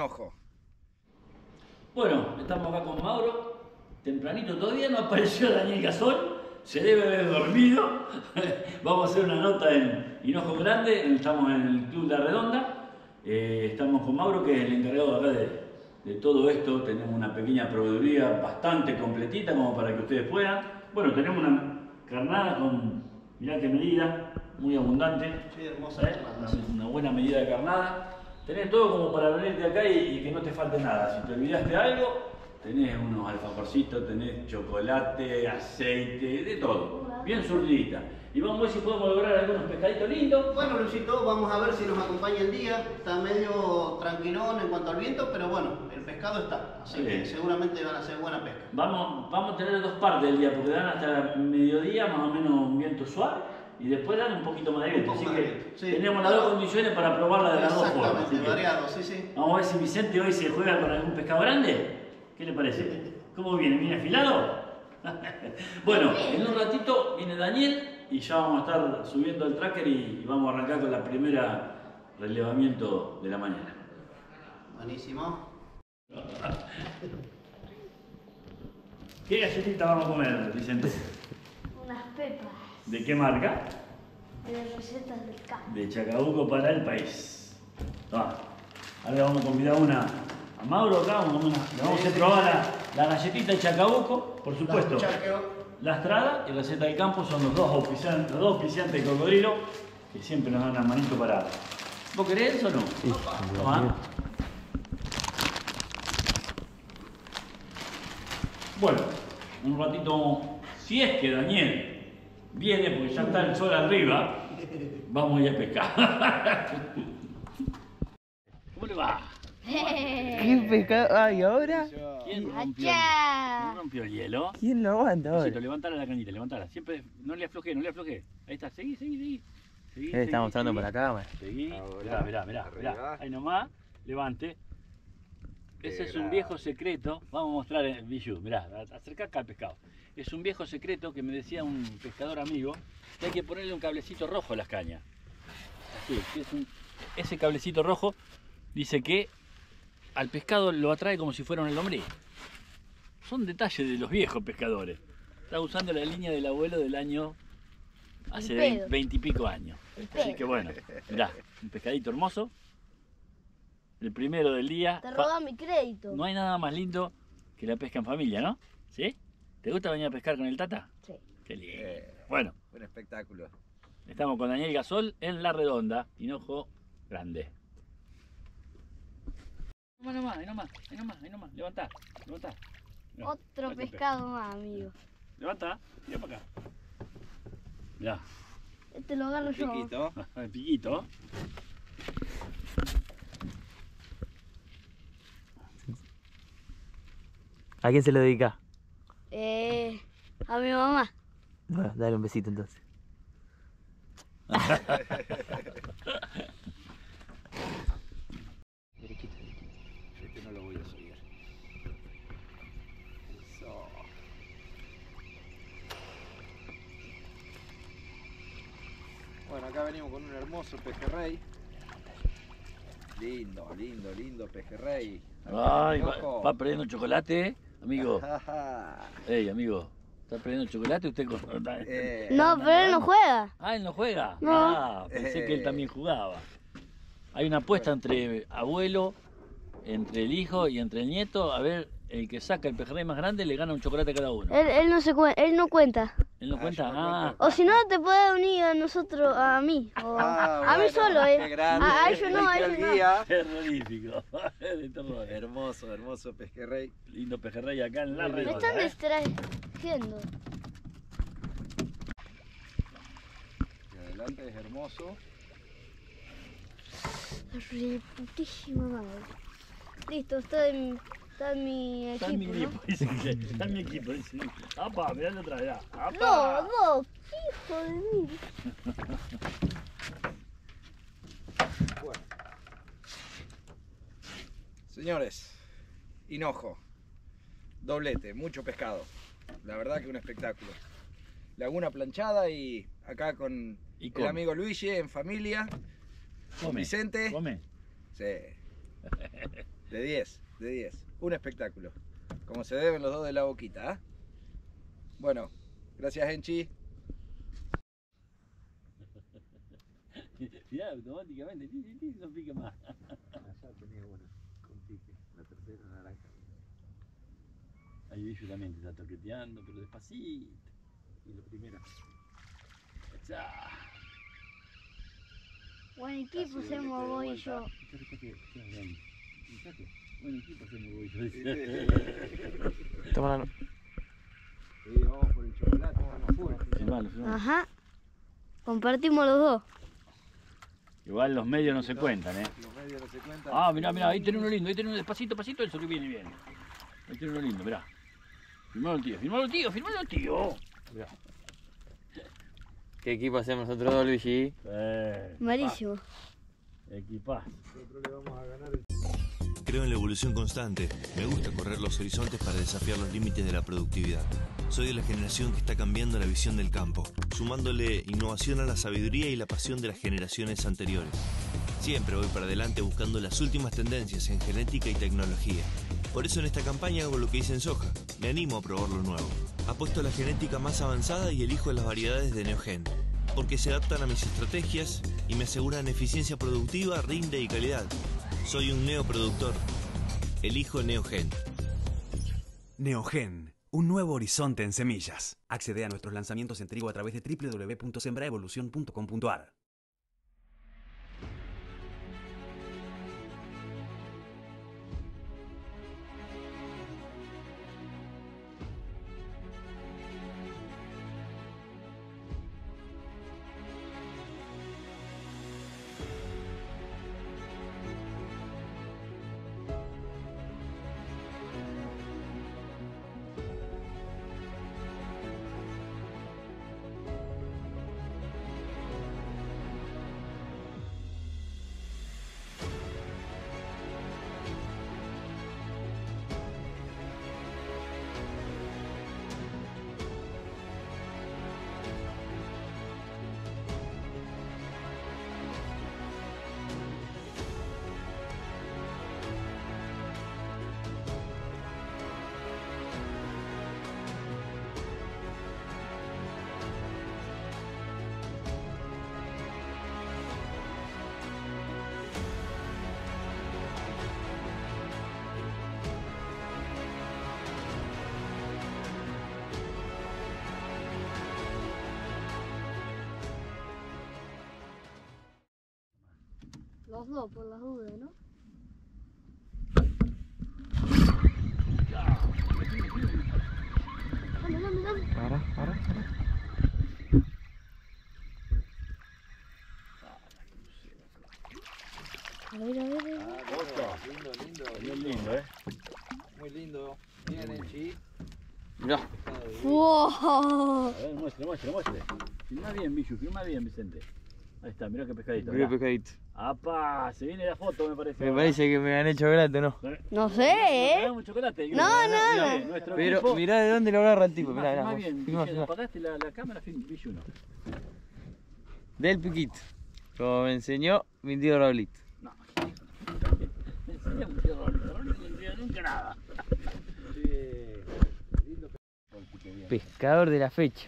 Hinojo. Bueno, estamos acá con Mauro, tempranito, todavía no apareció Daniel Gasol, se debe haber dormido. Vamos a hacer una nota en Hinojo Grande, estamos en el Club La Redonda, estamos con Mauro, que es el encargado acá de todo esto. Tenemos una pequeña proveeduría bastante completita como para que ustedes puedan. Bueno, tenemos una carnada con, mirá qué medida, muy abundante. Sí, hermosa. Una buena medida de carnada. Tenés todo como para venirte acá y que no te falte nada. Si te olvidaste de algo, tenés unos alfajorcitos, tenés chocolate, aceite, de todo. Bien surdita. Y vamos a ver si podemos lograr algunos pescaditos lindos. Bueno, Luisito, vamos a ver si nos acompaña el día. Está medio tranquilón en cuanto al viento, pero bueno, el pescado está. Así que seguramente van a ser buena pesca. Vamos a tener dos partes del día, porque dan hasta mediodía más o menos un viento suave. Y después dan un poquito más de viento, así que tenemos las dos condiciones para probarla de las dos formas. Exactamente, variado, sí, sí. Vamos a ver si Vicente hoy se juega con algún pescado grande. ¿Qué le parece? ¿Cómo viene? ¿Viene afilado? Bueno, en un ratito viene Daniel y ya vamos a estar subiendo el tracker y vamos a arrancar con la primera relevamiento de la mañana. Buenísimo. ¿Qué galletita vamos a comer, Vicente? Unas pepas. ¿De qué marca? De las recetas del campo. De Chacabuco para el país. Ahora le vamos a convidar una a Mauro acá, le vamos a hacer probar la galletita de Chacabuco, por supuesto. La Estrada y Receta del Campo son los dos auspiciantes de Cocodrilo, que siempre nos dan la manito para... ¿Vos querés eso o no? Sí. Toma. Bueno, un ratito, si es que Daniel viene, porque ya está el sol arriba, vamos a ir a pescar. ¿Cómo le va? ¿Qué pescado hay ahora? ¿Quién rompió el hielo? ¿Quién lo aguanta ahora? Necesito levantala la cañita, levantala. Siempre, no le afloje, no le afloje. Ahí está, seguí. Está mostrando por acá, man. Seguí. Ahora, Mirá. Ahí nomás, levante. Ese es un viejo secreto. Vamos a mostrar el bijú. Mirá, acerca acá al pescado. Es un viejo secreto que me decía un pescador amigo, que hay que ponerle un cablecito rojo a las cañas. Así, ese cablecito rojo dice que al pescado lo atrae como si fuera una lombriz. Son detalles de los viejos pescadores. Estaba usando la línea del abuelo del año hace 20 y pico años. Así que bueno, mirá, un pescadito hermoso. El primero del día. Te roba mi crédito. No hay nada más lindo que la pesca en familia, ¿no? ¿Sí? ¿Te gusta venir a pescar con el Tata? Sí. Qué lindo. Bueno, un espectáculo. estamos con Daniel Gasol en La Redonda, Hinojo Grande. Ahí nomás. Levantá. Otro pescado más, amigo. Levanta, mira para acá. Mirá, Este lo agarro yo. Piquito. el piquito. ¿A quién se lo dedica? A mi mamá. Bueno, dale un besito entonces. Derechito. Este no lo voy a subir. Eso. Bueno, acá venimos con un hermoso pejerrey. Lindo pejerrey. Ay, va perdiendo chocolate, amigo. Ey, amigo, ¿está perdiendo chocolate usted? No, pero él no juega. Ah, él no juega. No. Ah, pensé que él también jugaba. Hay una apuesta entre abuelo, entre el hijo y entre el nieto. A ver, el que saca el pejerrey más grande le gana un chocolate a cada uno. Él no cuenta. ¿Él no cuenta? yo no cuento. O si no, te puede unir a nosotros, a mí. O a mí solo, Qué grande. A ellos no, a ellos no. Guía. Terrorífico. De terror. Hermoso pejerrey. Lindo pejerrey acá en La Me Redonda. están distrayendo. Y adelante es hermoso. Putísima madre. Listo, está en mi Está en mi equipo, equipo, dice que está en mi equipo. Dice. ¡Apa! Mirá la otra vez. ¡Apa! No, hijo de mí. Bueno. Señores, Hinojo, doblete, mucho pescado. La verdad que un espectáculo. Laguna planchada y acá con el amigo Luigi en familia. Con Vicente. ¿Come? Sí. De 10, de 10. Un espectáculo. Como se deben los dos de la boquita, ¿eh? Bueno, gracias, Enchi. Mirá, automáticamente, no pique más. Allá tenía una con pique, la tercera naranja. Ahí Billu también te está toqueteando, pero despacito. Y la primera. ¡Echá! Buen equipo hacemos vos y yo. Buen equipo hacemos vos y yo, dice. Toma la... Sí, vamos por el chocolate, vamos full. Filmalo, filmalo. Ajá. Compartimos los dos. Igual los medios no se cuentan, ¿eh? Los medios no se cuentan. Ah, mirá, mirá, ahí tenés uno lindo, ahí tenés uno despacito, pasito, eso que viene bien. Ahí tenés uno lindo, mirá. Filmalo al tío, filmalo al tío, filmalo al tío. Mirá. ¿Qué equipo hacemos nosotros dos, Luigi? Malísimo. Equipaz. Nosotros le vamos a ganar el... Creo en la evolución constante. Me gusta correr los horizontes para desafiar los límites de la productividad. Soy de la generación que está cambiando la visión del campo, sumándole innovación a la sabiduría y la pasión de las generaciones anteriores. Siempre voy para adelante buscando las últimas tendencias en genética y tecnología. Por eso en esta campaña hago lo que hice en soja. Me animo a probar lo nuevo. Apuesto a la genética más avanzada y elijo las variedades de Neogen, porque se adaptan a mis estrategias y me aseguran eficiencia productiva, rinde y calidad. Soy un neoproductor. Elijo Neogen. Neogen, un nuevo horizonte en semillas. Accede a nuestros lanzamientos en trigo a través de www.sembraevolucion.com.ar. Los dos, por las dudas, ¿no? Dame. Para. A ver. Bien lindo, ¿eh? Muy lindo. Bien, Enchi. Mirá. ¡Wow! A ver, muestre. Filmá bien, Billu, filmá bien, Vicente. Ahí está, mirá qué pescadito. Mirá Mirá. pescadito. ¡Apa! Se viene la foto, me parece. Me parece que me gané chocolate, ¿no? No sé, ¿eh? Un chocolate. No. Mirá, nuestro Pero equipo. mirá de dónde lo agarra el tipo. Mirá, Filmá mirá. bien, Filmá. Vicente, apagaste la cámara, Billu no. Del piquito. Como me enseñó mi tío Raulito. No. Me enseñó un tío Rolito no enseñó nunca nada. Pescador de la fecha.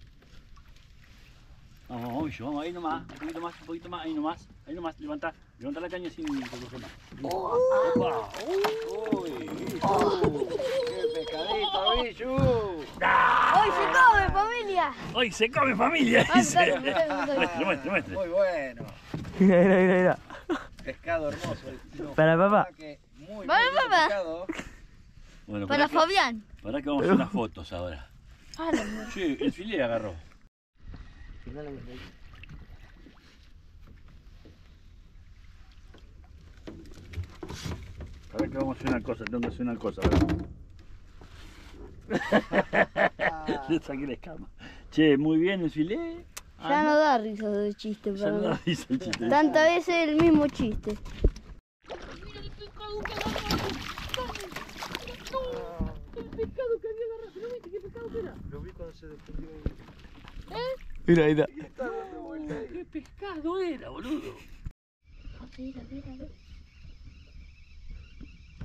Vamos, Billu, vamos, ahí nomás, un poquito más, ahí nomás, levanta la caña sin recoger más. ¡Opa! ¡Uy! ¡Qué pescadito, Billu! ¡Hoy se come, familia! ¡Hoy se come familia! Ah, Dice. dale. Muestre. Muy bueno. Mira. Pescado hermoso. No, Para la papá. verdad que muy Para lindo papá. pescado. Bueno, Para Fabián. Pará que vamos a hacer unas fotos ahora. Ah, no. Sí, el filé agarró. Pará que vamos a hacer una cosa, tengo que hacer una cosa. Le saqué la escama. Che, muy bien el filé. Ya no da risa de chiste Ya para no mí. da risa el chiste. Tantas veces el mismo chiste. Lo vi cuando se desprendió. Mira, ahí está. Está dando vuelta ahí. ¿Qué pescado era, boludo? A ver.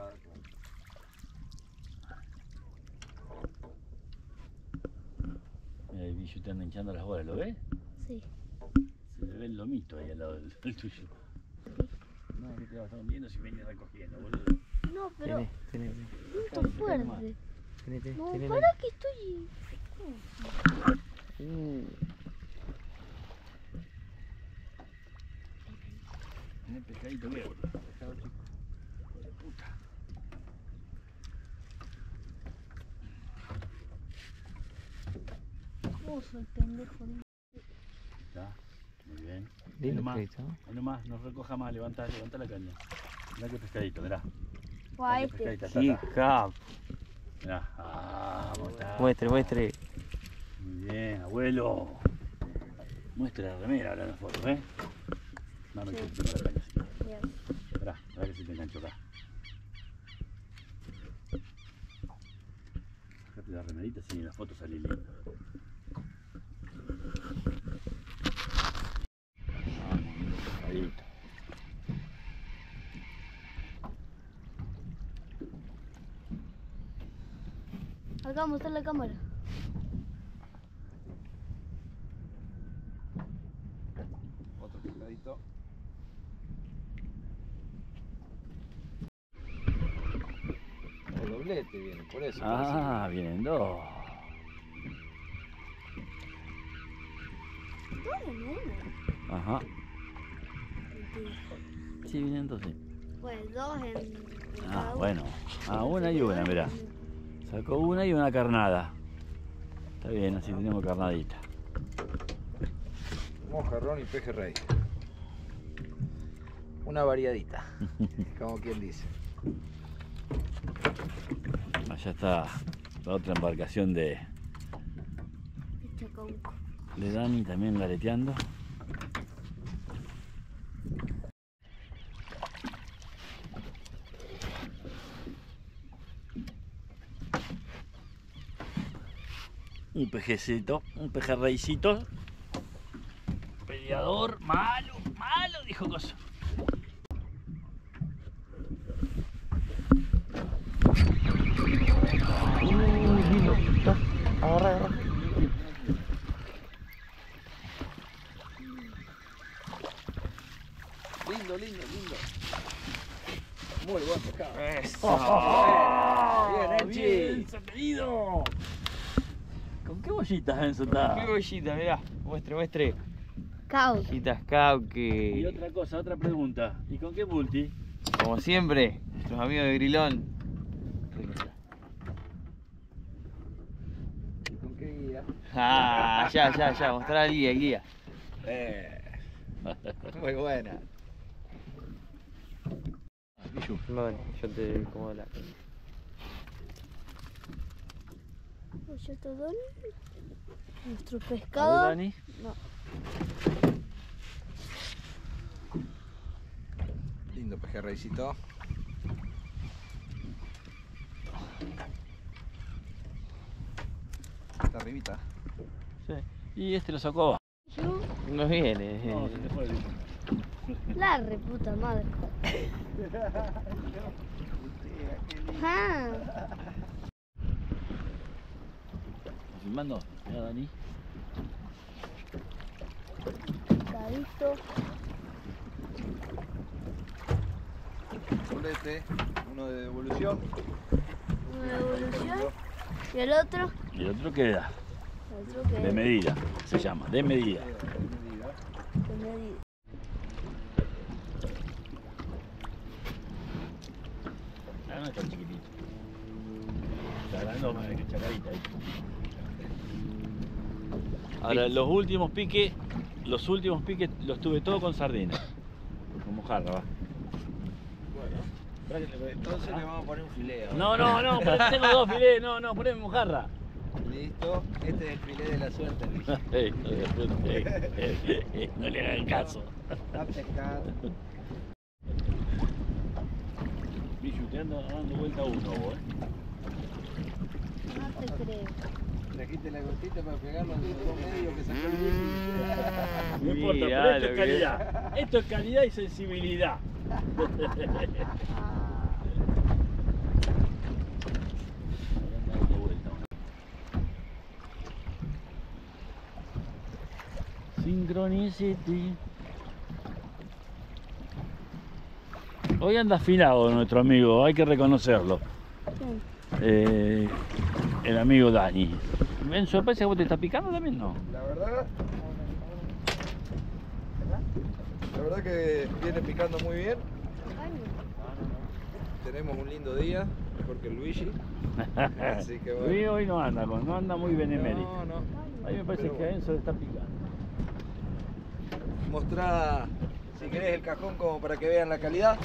cerrada, claro. Mira, el bicho te anda hinchando las bolas, ¿lo ves? Sí. Se le ve el lomito ahí al lado del tuyo. No, que te vas a estar hundiendo si venís recogiendo, boludo. No, pero Tené. no tan fuerte. No, Tené. para que estoy... Tenés pescadito bien, boludo. Pescado chico. Hijo de puta. ¿Cómo soy el pendejo? Está, muy bien. Lindo Ahí nomás, pescadito. ahí nomás, no recoja más, levanta la caña. Mirá qué pescadito, mirá. Guau, Mirá qué este. pescadito, Sí, está. cap. Mirá, vamos, está. Muestre. Muy bien, abuelo. Muestra la remera ahora en la foto, ¿eh? Dame que te la caña así. Bien. Esperá, a ver que se te enganchó acá. Bajate la remerita, así en la foto salí lindo. Vamos, lindo pescadito. Acá mostrar la cámara. Otro pescadito. El doblete viene, por eso. Ah, vienen dos. Dos en uno. Ajá. Sí, vienen dos, sí. Pues dos en Ah, cada uno. bueno. Ah, una y una, mirá. Sacó una y una carnada. Está bien, así tenemos carnadita. Mojarrón y pejerrey. Una variadita, como quien dice. Allá está la otra embarcación de Chacabuco. Dani también gareteando. Un pejecito, un pejerreycito. Peleador, malo, dijo Coso. Agarra. Lindo. Muy buen pescado. ¡Oh! Bien, ¡Bien sacadido! ¿Con qué bollitas Enzo está? Qué bollita, mirá. Muestre. Cauca. Bollitas Y cauque. otra cosa, otra pregunta. ¿Y con qué multi? Como siempre, nuestros amigos de Grilón. ¿Y con qué guía? Ah, ya. Mostrar el guía. Muy buena. Bueno, yo te como la. Pues ya está Dani. Nuestro A ver, pescado. Dani. No. Lindo pejerreycito. Está arribita. Sí. Y este lo sacó. Yo, No viene. No, se le fue el... la reputa madre. Ah, Filmando. Mira, Dani. pescadito. Doblete, uno de devolución. Una evolución. Y el otro. Y el otro queda. El otro que De medida. Se llama. De medida. de medida. Ah, no es tan chiquitito. Está grande más que chacadita ahí. Ahora, los últimos piques los tuve todos con sardinas. Con mojarra, va. Entonces le vamos a poner un filé ahora. No, pero tengo dos filés, no, poneme mojarra. Listo, este es el filé de la suerte. No le hagan caso. Está pescado. Bicho, te ando dando vuelta uno vos, No te creo. Trajiste la gotita para pegarlo en los dos medios que sacó el bici. No importa, Mirá pero esto lo es que calidad. Esto es calidad y sensibilidad. Ah. Synchronicity. Hoy anda afinado nuestro amigo, hay que reconocerlo. El amigo Dani. Enzo, ¿parece que vos te estás picando también? No. La verdad que viene picando muy bien. Tenemos un lindo día, mejor que el Luigi. Así que bueno. Luigi hoy no anda muy benemérito. No. A mí me parece que a Enzo le está picando. Mostrá, si querés, el cajón como para que vean la calidad.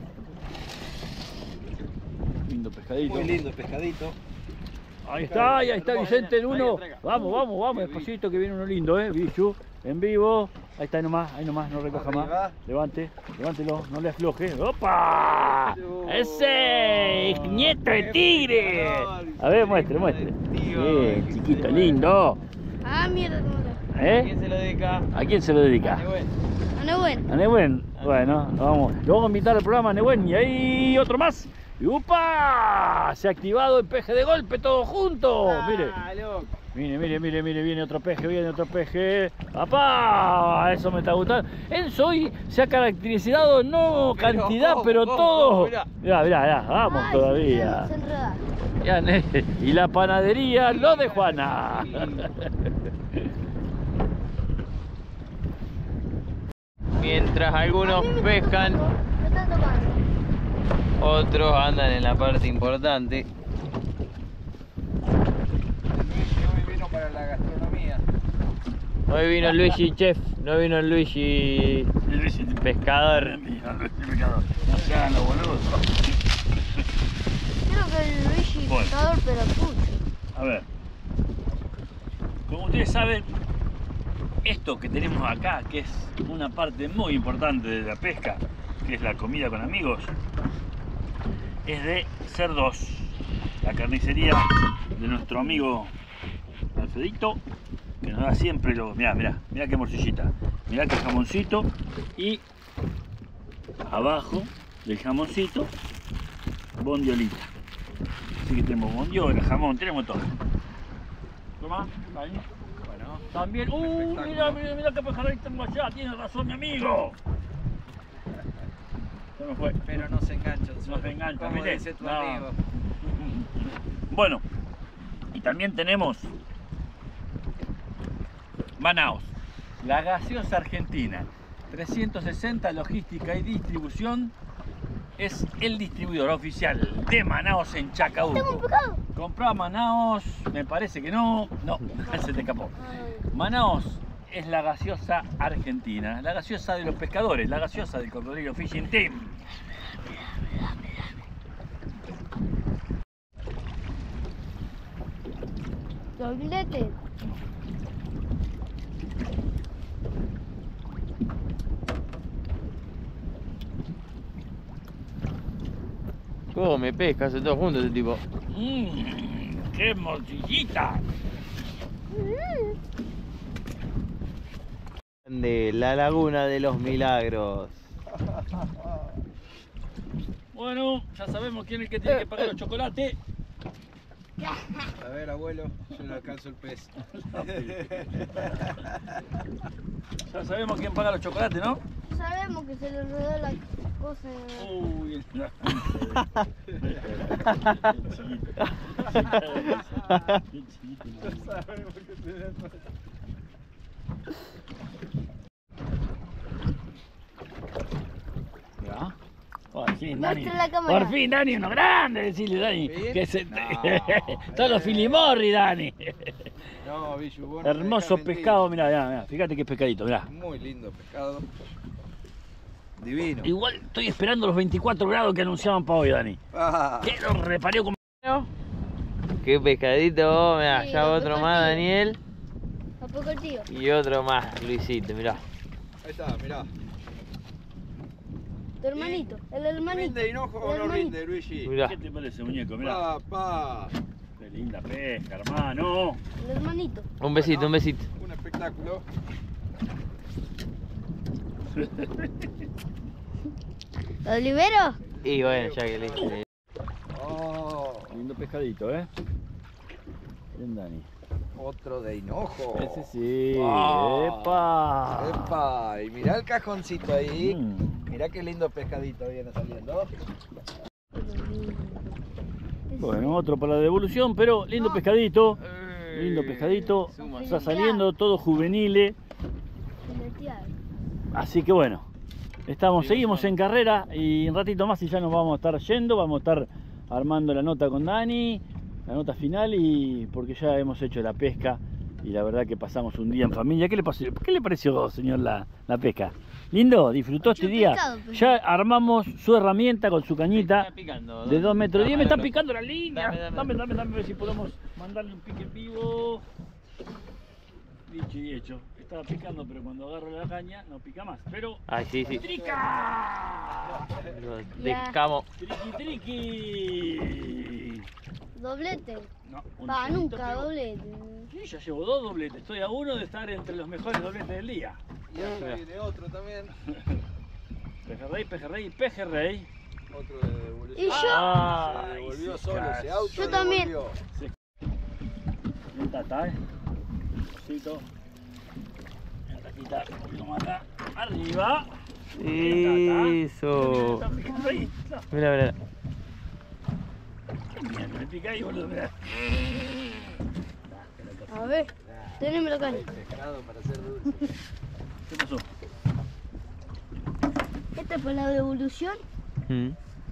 Lindo pescadito. Muy lindo pescadito. Ahí está Vicente el uno. Vamos, despacito que viene uno lindo, Bichu, en vivo. Ahí está, ahí nomás, no recoja más. Levántelo, no le afloje. ¡Opa! ¡Ese! ¡Nieto de tigre! A ver, muestre. Bien, chiquito, lindo. Ah, mierda, ¿A quién se lo dedica? ¿A quién se lo dedica? A Nehuen. A Nehuen. Bueno, lo vamos a invitar al programa Nehuen. Y ahí otro más. Y ¡upa! Se ha activado el peje de golpe todos juntos. Mire, viene otro peje. ¡Papá! Eso me está gustando. Enzo hoy se ha caracterizado no cantidad, pero todo. Mirá, vamos. Ay, todavía. Y la panadería, lo de Juana. Mientras algunos pescan, otros andan en la parte importante. Hoy vino para la gastronomía. Hoy vino el Luigi Chef, no vino el Luigi pescador. No se hagan los boludos. Creo que el Luigi pescador, pero pucho. A ver, como ustedes saben, esto que tenemos acá, que es una parte muy importante de la pesca, que es la comida con amigos, es de Cerdos, la carnicería de nuestro amigo Alfredito, que nos da siempre lo... Mirá qué morcillita, mirá qué jamoncito, y abajo del jamoncito, bondiolita. Así que tenemos bondiola, jamón, tenemos todo. Toma, ahí. Bueno, también... Mirá qué pajarito tengo allá, tiene razón mi amigo. Se me fue. Pero no se engancha. No se engancha, como mirá. dice tu amigo. Bueno, y también tenemos Manaos, la gaseosa argentina, 360 logística y distribución, es el distribuidor oficial de Manaos en Chacabuco. ¿Tengo un pecado? Compró a Manaos, me parece que no, se te escapó. Manaos es la gaseosa argentina, la gaseosa de los pescadores, la gaseosa del Cocodrilo Fishing Team. Doblete. ¿Cómo me pesca? Hace todo junto este tipo. ¡Qué morcillita! De la Laguna de los Milagros. Bueno, ya sabemos quién es el que tiene que pagar los chocolates. A ver, abuelo, yo no alcanzo el pez. Ya sabemos quién paga los chocolates, ¿no? Sabemos que se le rodó la cosa. Uy, ¿ya? Por fin, Dani. Muestra la cámara. Por fin, Dani, uno grande, decirle, Dani. Que se... Todos los filimorri, Dani. No, Billu, vos Hermoso pescado, mirá, fíjate qué pescadito, mirá. Muy lindo pescado. Divino. Igual estoy esperando los 24 grados que anunciaban para hoy, Dani. Que lo reparé con... Qué pescadito, mirá, Sí, ya lo otro pescó más, el tío. Daniel. ¿A poco el tío? Y otro más, Luisito, mirá. Ahí está, mirá. Tu hermanito, el hermanito. ¿Rinde Hinojo o El no hermanito. rinde, Luigi? Mirá. ¿Qué te parece, muñeco? Mirá. Papá. Qué linda pesca, hermano. El hermanito. Un besito, Bueno, un besito. Un espectáculo. ¿Lo libero? Y bueno, ya que listo. Oh. Lindo pescadito, Bien, Dani. Otro de hinojo. Ese sí. Ah, ¡Epa! ¡Epa! Y mirá el cajoncito ahí. Mm. Mirá qué lindo pescadito viene saliendo. Bueno, otro para la devolución, pero lindo pescadito. Lindo pescadito. Está saliendo todo juveniles. Así que bueno, seguimos en carrera y un ratito más y ya nos vamos a estar yendo. Vamos a estar armando la nota con Dani, la nota final, y porque ya hemos hecho la pesca y la verdad que pasamos un día en familia. ¿Qué le pareció, señor, la pesca? ¿Lindo? ¿Disfrutó este día? Ya armamos su herramienta con su cañita de 2 metros 10. Me está picando la línea. Dame, a ver si podemos mandarle un pique en vivo. Dicho y hecho. Estaba picando, pero cuando agarro la caña no pica más. Pero Ay, sí. ¡trica! Lo descamo. ¡Triqui! Doblete. No, Va, chiquito, nunca pero- doblete. Sí, ya llevo 2 dobletes. Estoy a 1 de estar entre los mejores dobletes del día. Y ahora viene otro también. Pejerrey y pejerrey. Otro de devolución. Y yo, Se devolvió solo, se auto. Yo también. En tata, Cito. En taquita, un poquito más acá. Arriba. Eso. Mira. Qué mierda, me pica ahí, boludo. Mirá. a ver, teneme la caña. Pescado para hacer dulce. ¿Qué pasó? Esta es para la devolución, Mm.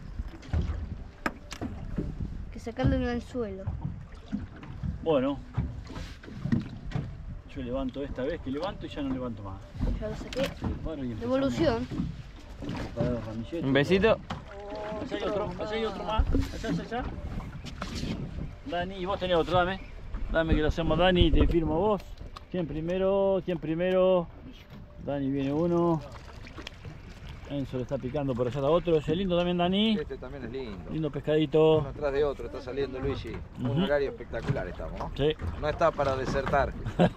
que sacarle en el suelo. Bueno. Yo levanto esta vez que levanto y ya no levanto más. Ya lo saqué. Paro y empezamos Devolución. a preparar los ramilletes. Un besito. Allá hay otro más. Allá. Dani, y vos tenés otro, dame. Dame que lo hacemos, Dani, te firmo vos. ¿Quién primero? Dani viene uno. Enzo le está picando, por allá está otro. Ese lindo también, Dani. Este también es lindo. Lindo pescadito. Uno atrás de otro, está saliendo Luigi. Un Ujú. horario espectacular estamos, ¿no? Sí. No está para desertar.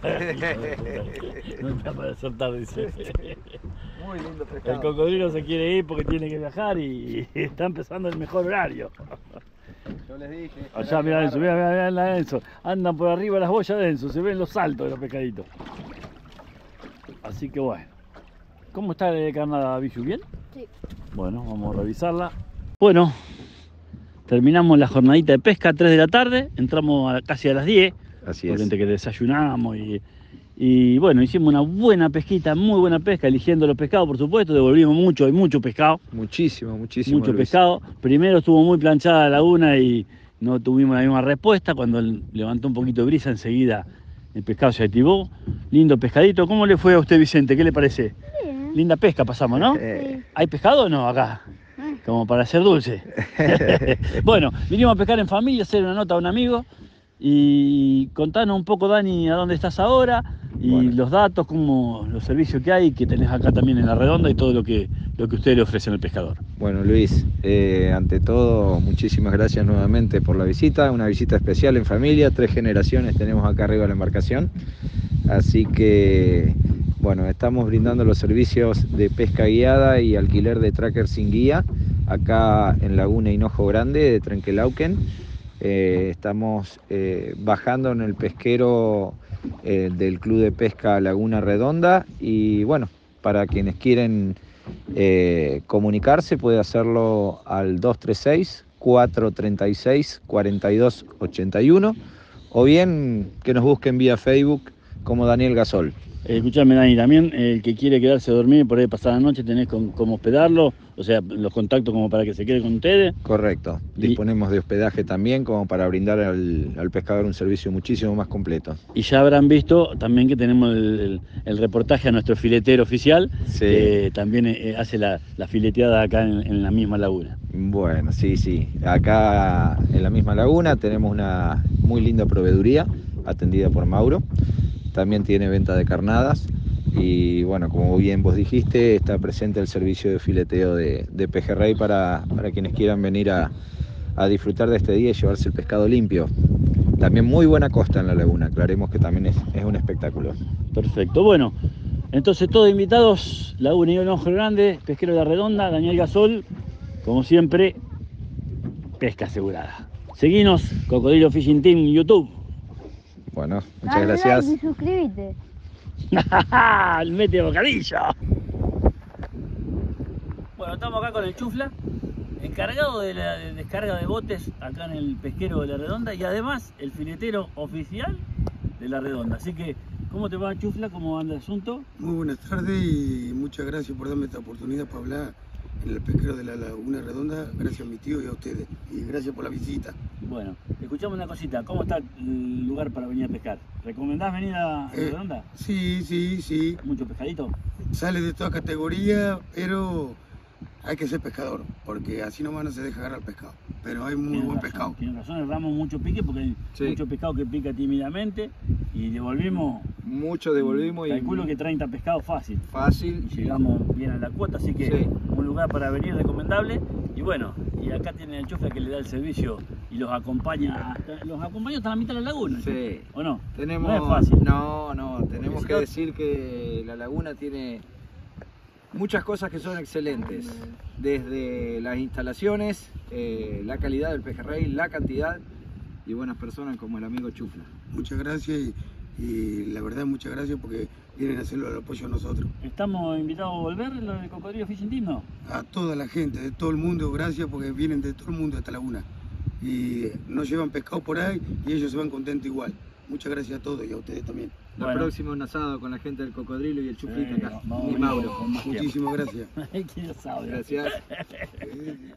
No está para soltar, dice. Muy lindo pescado. El cocodrilo se quiere ir porque tiene que viajar y está empezando el mejor horario. Yo les dije. Allá, mira Enzo, mira la Enzo. Andan por arriba las boyas de Enzo, se ven los saltos de los pescaditos. Así que bueno. ¿Cómo está la carnada, Bichu? ¿Bien? Sí. Bueno, vamos a revisarla. Bueno, terminamos la jornadita de pesca, 3 de la tarde, entramos casi a las 10. Así Porque es. entre que desayunamos y bueno, hicimos una buena pesquita, muy buena pesca, eligiendo los pescados, por supuesto, devolvimos mucho, hay mucho pescado. Muchísimo. Mucho Luis. pescado. Primero estuvo muy planchada la laguna y no tuvimos la misma respuesta. Cuando levantó un poquito de brisa, enseguida el pescado se activó. Lindo pescadito. ¿Cómo le fue a usted, Vicente? ¿Qué le parece? Bien. Linda pesca pasamos, ¿no? Sí. ¿Hay pescado o no acá? Como para hacer dulce. Bueno, vinimos a pescar en familia, hacer una nota a un amigo. Y contanos un poco, Dani, a dónde estás ahora y Bueno. los datos, como los servicios que hay, que tenés acá también en La Redonda y todo lo que ustedes le ofrecen al pescador. Bueno, Luis, ante todo, muchísimas gracias nuevamente por la visita. Una visita especial en familia, 3 generaciones tenemos acá arriba de la embarcación. Así que, bueno, estamos brindando los servicios de pesca guiada y alquiler de tracker sin guía, acá en Laguna Hinojo Grande de Trenquelauquen. Estamos bajando en el pesquero del Club de Pesca Laguna Redonda y bueno, para quienes quieren comunicarse puede hacerlo al 236-436-4281 o bien que nos busquen vía Facebook como Daniel Gasol. Escuchame, Dani, también el que quiere quedarse a dormir por ahí pasar la noche, tenés cómo hospedarlo, o sea, los contactos como para que se quede con ustedes. Correcto, disponemos de hospedaje también como para brindar al pescador un servicio muchísimo más completo. Y ya habrán visto también que tenemos el reportaje a nuestro filetero oficial, Sí. que también hace la fileteada acá en la misma laguna. Bueno, sí, acá en la misma laguna tenemos una muy linda proveeduría atendida por Mauro, también tiene venta de carnadas y bueno, como bien vos dijiste, está presente el servicio de fileteo de pejerrey para quienes quieran venir a disfrutar de este día y llevarse el pescado limpio. También muy buena costa en la laguna, aclaremos que también es un espectáculo. Perfecto, bueno, entonces todos invitados, Laguna Hinojo Grande, Pesquero de La Redonda, Daniel Gasol, como siempre, pesca asegurada. Seguinos, Cocodrilo Fishing Team YouTube. Bueno, muchas Dale gracias. like y suscríbete. El mete bocadillo. Bueno, estamos acá con el Chufla, encargado de la descarga de botes acá en el pesquero de La Redonda y además el filetero oficial de La Redonda. Así que, ¿cómo te va, Chufla? ¿Cómo anda el asunto? Muy buenas tardes y muchas gracias por darme esta oportunidad para hablar en el pesquero de la Laguna Redonda. Gracias a mi tío y a ustedes. Y gracias por la visita. Bueno, escuchame una cosita. ¿Cómo está el lugar para venir a pescar? ¿Recomendás venir a La Redonda? Sí. ¿Mucho pescadito? Sale de toda categoría, pero hay que ser pescador, porque así nomás no se deja agarrar el pescado. Pero hay muy buen pescado. Tiene razón, erramos mucho pique porque hay mucho pescado que pica tímidamente y devolvimos. Mucho devolvimos calculo que 30 pescados fácil. Fácil. Y llegamos bien a la cuota, así que un lugar para venir recomendable. Y bueno, y acá tienen el Chufla que le da el servicio y los acompaña hasta la mitad de la laguna. Sí. ¿O no? Tenemos, no es fácil. No, tenemos que decir que la laguna tiene muchas cosas que son excelentes, desde las instalaciones, la calidad del pejerrey, la cantidad y buenas personas como el amigo Chufla. Muchas gracias y la verdad muchas gracias porque vienen a hacerlo al apoyo a nosotros. ¿Estamos invitados a volver lo del Cocodrilo Fishing Team, no? A toda la gente, de todo el mundo, gracias porque vienen de todo el mundo a esta laguna y nos llevan pescado por ahí y ellos se van contentos igual. Muchas gracias a todos y a ustedes también. La próxima un asado con la gente del Cocodrilo y el Chuflita acá. Y Mauro. Muchísimas gracias. Gracias. Gracias.